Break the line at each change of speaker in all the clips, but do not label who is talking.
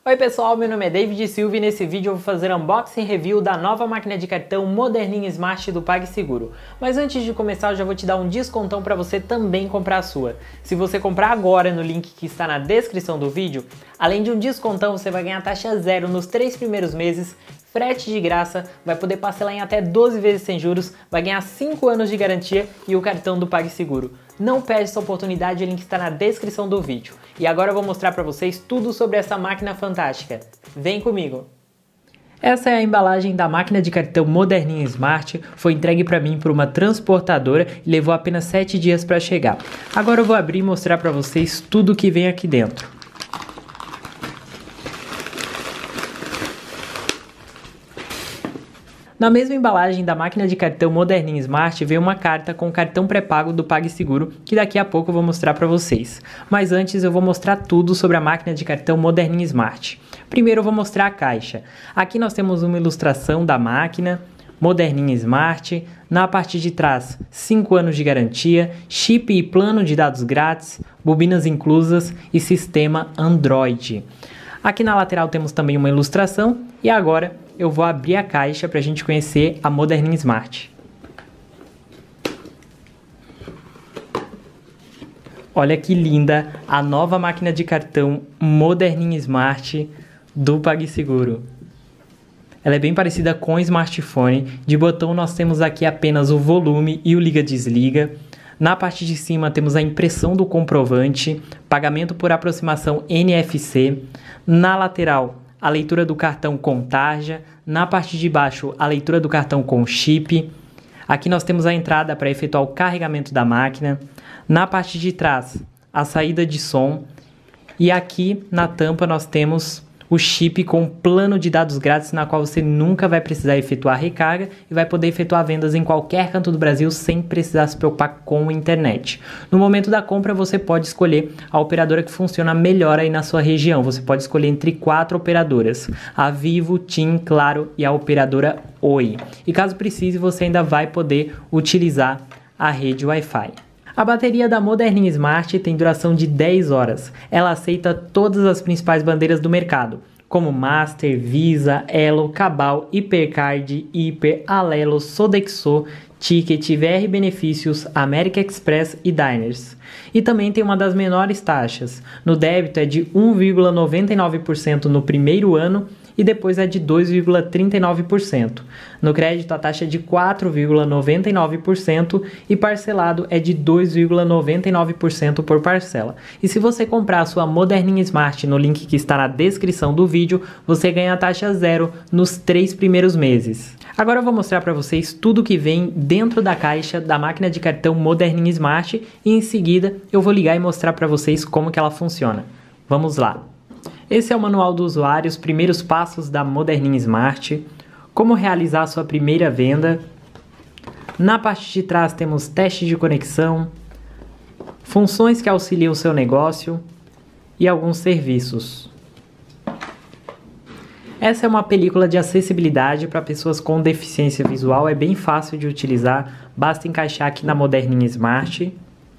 Oi pessoal, meu nome é David Silva e nesse vídeo eu vou fazer unboxing review da nova máquina de cartão moderninha Smart do PagSeguro. Mas antes de começar eu já vou te dar um descontão para você também comprar a sua. Se você comprar agora no link que está na descrição do vídeo, além de um descontão você vai ganhar taxa zero nos 3 primeiros meses, frete de graça, vai poder parcelar em até 12 vezes sem juros, vai ganhar 5 anos de garantia e o cartão do PagSeguro. Não perde essa oportunidade, o link está na descrição do vídeo. E agora eu vou mostrar para vocês tudo sobre essa máquina fantástica. Vem comigo! Essa é a embalagem da máquina de cartão moderninha Smart, foi entregue para mim por uma transportadora e levou apenas 7 dias para chegar. Agora eu vou abrir e mostrar para vocês tudo que vem aqui dentro. Na mesma embalagem da máquina de cartão moderninha Smart veio uma carta com o cartão pré-pago do PagSeguro, que daqui a pouco eu vou mostrar para vocês. Mas antes eu vou mostrar tudo sobre a máquina de cartão moderninha Smart. Primeiro eu vou mostrar a caixa. Aqui nós temos uma ilustração da máquina moderninha Smart. Na parte de trás, 5 anos de garantia, chip e plano de dados grátis, bobinas inclusas e sistema Android. Aqui na lateral temos também uma ilustração e agora eu vou abrir a caixa para a gente conhecer a moderninha Smart. Olha que linda a nova máquina de cartão moderninha Smart do PagSeguro. Ela é bem parecida com o smartphone. De botão nós temos aqui apenas o volume e o liga-desliga. Na parte de cima temos a impressão do comprovante, pagamento por aproximação NFC. Na lateral, a leitura do cartão com tarja. Na parte de baixo, a leitura do cartão com chip. Aqui nós temos a entrada para efetuar o carregamento da máquina. Na parte de trás, a saída de som. E aqui na tampa nós temos o chip com plano de dados grátis, na qual você nunca vai precisar efetuar recarga e vai poder efetuar vendas em qualquer canto do Brasil sem precisar se preocupar com a internet. No momento da compra você pode escolher a operadora que funciona melhor aí na sua região. Você pode escolher entre 4 operadoras, a Vivo, TIM, Claro e a operadora Oi. E caso precise você ainda vai poder utilizar a rede Wi-Fi. A bateria da moderninha Smart tem duração de 10 horas. Ela aceita todas as principais bandeiras do mercado, como Master, Visa, Elo, Cabal, Hipercard, Hiper, Alelo, Sodexo, Ticket, VR Benefícios, American Express e Diners. E também tem uma das menores taxas. No débito é de 1,99% no primeiro ano e depois é de 2,39%. No crédito a taxa é de 4,99% e parcelado é de 2,99% por parcela. E se você comprar a sua moderninha Smart no link que está na descrição do vídeo, você ganha a taxa zero nos 3 primeiros meses. Agora eu vou mostrar para vocês tudo que vem dentro da caixa da máquina de cartão moderninha Smart e em seguida eu vou ligar e mostrar para vocês como que ela funciona. Vamos lá! Esse é o manual do usuário, os primeiros passos da moderninha Smart, como realizar a sua primeira venda. Na parte de trás temos teste de conexão, funções que auxiliam o seu negócio e alguns serviços. Essa é uma película de acessibilidade para pessoas com deficiência visual, é bem fácil de utilizar, basta encaixar aqui na moderninha Smart.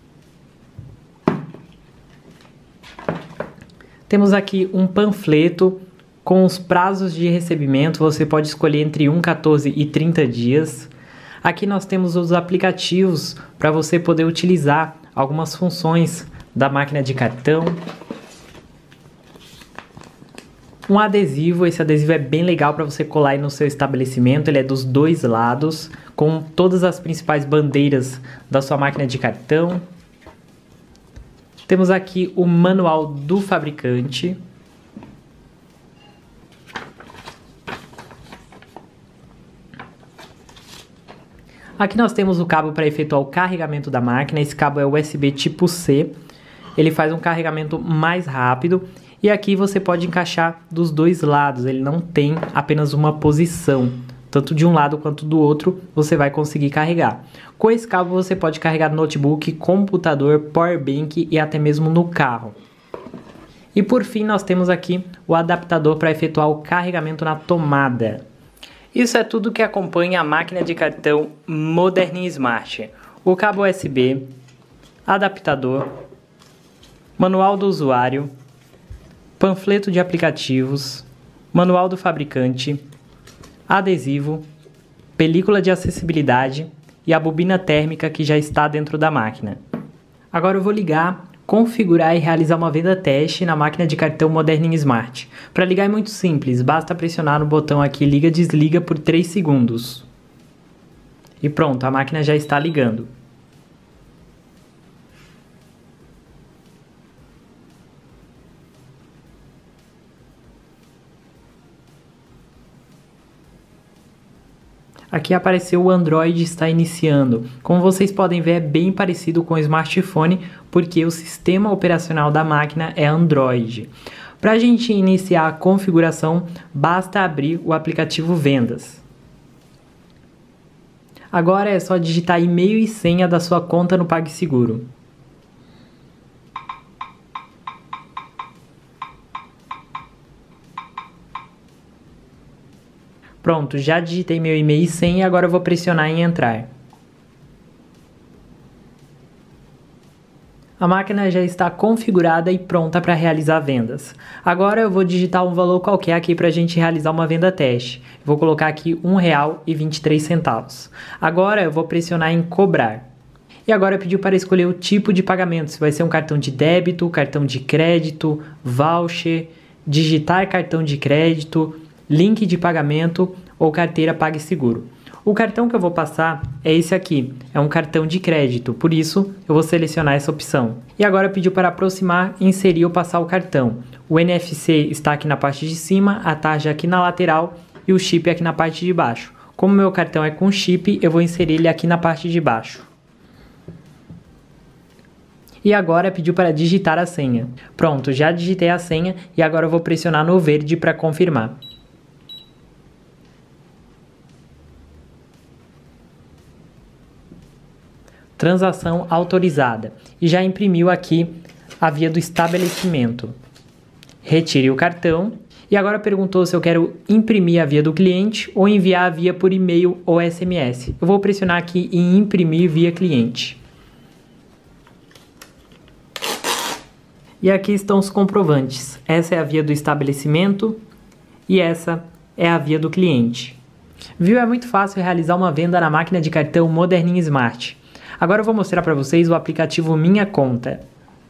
Temos aqui um panfleto com os prazos de recebimento, você pode escolher entre 1, 14 e 30 dias. Aqui nós temos os aplicativos para você poder utilizar algumas funções da máquina de cartão. Um adesivo, esse adesivo é bem legal para você colar aí no seu estabelecimento, ele é dos 2 lados, com todas as principais bandeiras da sua máquina de cartão. Temos aqui o manual do fabricante. Aqui nós temos o cabo para efetuar o carregamento da máquina. Esse cabo é USB tipo C. Ele faz um carregamento mais rápido. E aqui você pode encaixar dos 2 lados. Ele não tem apenas uma posição. Tanto de um lado quanto do outro, você vai conseguir carregar. Com esse cabo você pode carregar notebook, computador, powerbank e até mesmo no carro. E por fim nós temos aqui o adaptador para efetuar o carregamento na tomada. Isso é tudo que acompanha a máquina de cartão moderninha Smart. O cabo USB, adaptador, manual do usuário, panfleto de aplicativos, manual do fabricante, adesivo, película de acessibilidade e a bobina térmica que já está dentro da máquina. Agora eu vou ligar, configurar e realizar uma venda teste na máquina de cartão Moderninha Smart. Para ligar é muito simples, basta pressionar no botão aqui liga-desliga por 3 segundos. E pronto, a máquina já está ligando. Aqui apareceu o Android está iniciando. Como vocês podem ver, é bem parecido com o smartphone, porque o sistema operacional da máquina é Android. Para a gente iniciar a configuração, basta abrir o aplicativo Vendas. Agora é só digitar e-mail e senha da sua conta no PagSeguro. Pronto, já digitei meu e-mail e senha e agora eu vou pressionar em entrar. A máquina já está configurada e pronta para realizar vendas. Agora eu vou digitar um valor qualquer aqui para a gente realizar uma venda teste. Vou colocar aqui R$ 1,23. Agora eu vou pressionar em cobrar. E agora pediu para escolher o tipo de pagamento, se vai ser um cartão de débito, cartão de crédito, voucher, digitar cartão de crédito, link de pagamento ou carteira PagSeguro. O cartão que eu vou passar é esse aqui, é um cartão de crédito, por isso eu vou selecionar essa opção. E agora pediu para aproximar, inserir ou passar o cartão. O NFC está aqui na parte de cima, a tarja aqui na lateral e o chip aqui na parte de baixo. Como meu cartão é com chip, eu vou inserir ele aqui na parte de baixo. E agora pediu para digitar a senha. Pronto, já digitei a senha e agora eu vou pressionar no verde para confirmar. Transação autorizada. E já imprimiu aqui a via do estabelecimento. Retire o cartão. E agora perguntou se eu quero imprimir a via do cliente ou enviar a via por e-mail ou SMS. Eu vou pressionar aqui em imprimir via cliente. E aqui estão os comprovantes. Essa é a via do estabelecimento e essa é a via do cliente. Viu? É muito fácil realizar uma venda na máquina de cartão Moderninha Smart. Agora eu vou mostrar para vocês o aplicativo Minha Conta.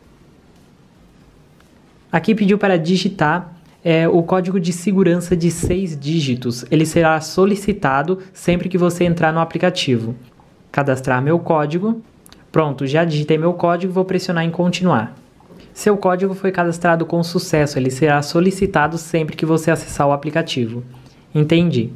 Aqui pediu para digitar o código de segurança de 6 dígitos. Ele será solicitado sempre que você entrar no aplicativo. Cadastrar meu código. Pronto, já digitei meu código e vou pressionar em continuar. Seu código foi cadastrado com sucesso. Ele será solicitado sempre que você acessar o aplicativo. Entendi.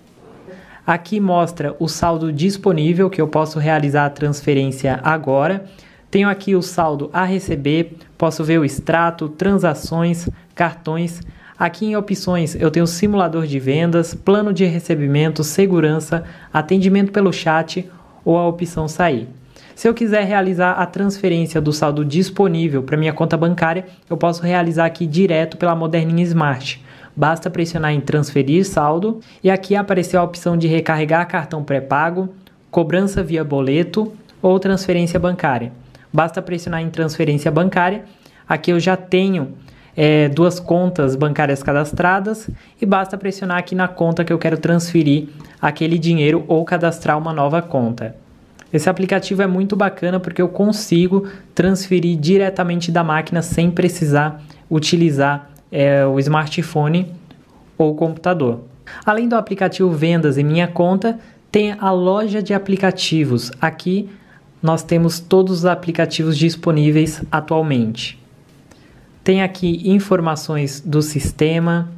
Aqui mostra o saldo disponível, que eu posso realizar a transferência agora. Tenho aqui o saldo a receber, posso ver o extrato, transações, cartões. Aqui em opções eu tenho simulador de vendas, plano de recebimento, segurança, atendimento pelo chat ou a opção sair. Se eu quiser realizar a transferência do saldo disponível para minha conta bancária, eu posso realizar aqui direto pela Moderninha Smart. Basta pressionar em transferir saldo e aqui apareceu a opção de recarregar cartão pré-pago, cobrança via boleto ou transferência bancária. Basta pressionar em transferência bancária. Aqui eu já tenho 2 contas bancárias cadastradas e basta pressionar aqui na conta que eu quero transferir aquele dinheiro ou cadastrar uma nova conta. Esse aplicativo é muito bacana porque eu consigo transferir diretamente da máquina sem precisar utilizar o smartphone ou o computador. Além do aplicativo Vendas em Minha Conta, tem a loja de aplicativos. Aqui nós temos todos os aplicativos disponíveis atualmente. Tem aqui informações do sistema,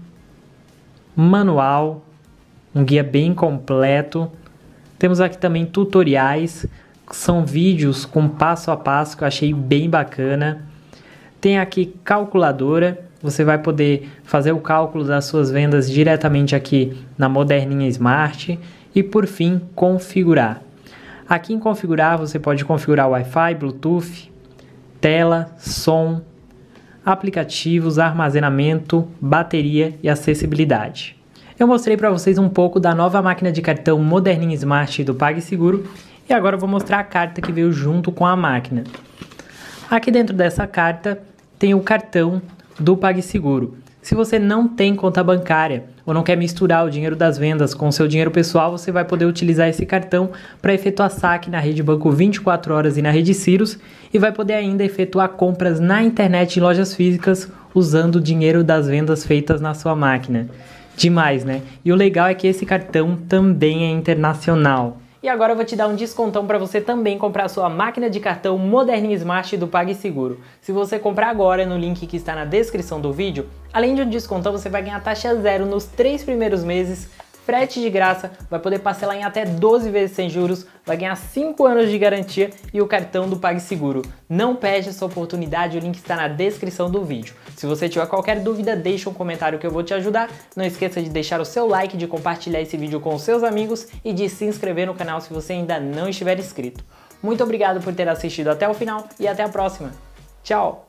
manual, um guia bem completo. Temos aqui também tutoriais, são vídeos com passo a passo que eu achei bem bacana. Tem aqui calculadora. Você vai poder fazer o cálculo das suas vendas diretamente aqui na Moderninha Smart. E por fim, configurar. Aqui em configurar, você pode configurar Wi-Fi, Bluetooth, tela, som, aplicativos, armazenamento, bateria e acessibilidade. Eu mostrei para vocês um pouco da nova máquina de cartão Moderninha Smart do PagSeguro. E agora eu vou mostrar a carta que veio junto com a máquina. Aqui dentro dessa carta tem o cartão do PagSeguro. Se você não tem conta bancária ou não quer misturar o dinheiro das vendas com o seu dinheiro pessoal, você vai poder utilizar esse cartão para efetuar saque na Rede Banco 24 horas e na Rede Cirrus e vai poder ainda efetuar compras na internet em lojas físicas usando o dinheiro das vendas feitas na sua máquina. Demais, né? E o legal é que esse cartão também é internacional. E agora eu vou te dar um descontão para você também comprar a sua máquina de cartão Moderninha Smart do PagSeguro. Se você comprar agora no link que está na descrição do vídeo, além de um descontão, você vai ganhar taxa zero nos 3 primeiros meses, frete de graça, vai poder parcelar em até 12 vezes sem juros, vai ganhar 5 anos de garantia e o cartão do PagSeguro. Não perde essa oportunidade, o link está na descrição do vídeo. Se você tiver qualquer dúvida, deixa um comentário que eu vou te ajudar. Não esqueça de deixar o seu like, de compartilhar esse vídeo com os seus amigos e de se inscrever no canal se você ainda não estiver inscrito. Muito obrigado por ter assistido até o final e até a próxima. Tchau!